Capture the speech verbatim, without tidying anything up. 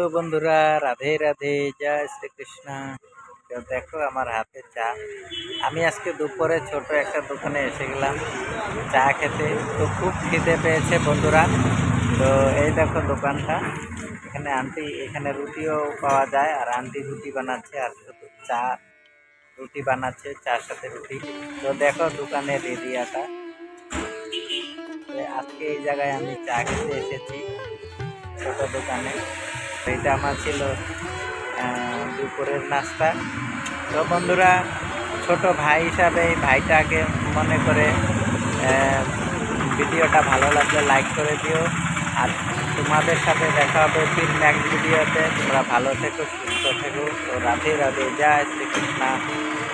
বন্ধুরা, রাধে রাধে, জয় শ্রীকৃষ্ণ। তো দেখো আমার হাতে চা। আমি আজকে দুপুরে ছোট একটা দোকানে এসে গেলাম চা খেতে। তো খুব খিদে পেয়েছে বন্ধুরা। তো এই দেখো দোকানটা, এখানে আন্টি, এখানে রুটিও পাওয়া যায়, আর আন্টি রুটি বানাচ্ছে আর শুধু চা, রুটি বানাচ্ছে চার সাথে রুটি। তো দেখো দোকানের এরিয়াটা। আজকে এই জায়গায় আমি চা খেতে এসেছি ছোট দোকানে। এটা আমার ছিল দুপুরের নাস্তা। তো বন্ধুরা, ছোট ভাই হিসাবে এই ভাইটাকে মনে করে ভিডিওটা ভালো লাগলে লাইক করে দিও। আর তোমাদের সাথে দেখা হবে ফির নেক্সট ভিডিওতে। তোমরা ভালো থেকো, সুস্থ থেকো। তো রাধে রাধে, জয় শ্রীকৃষ্ণ।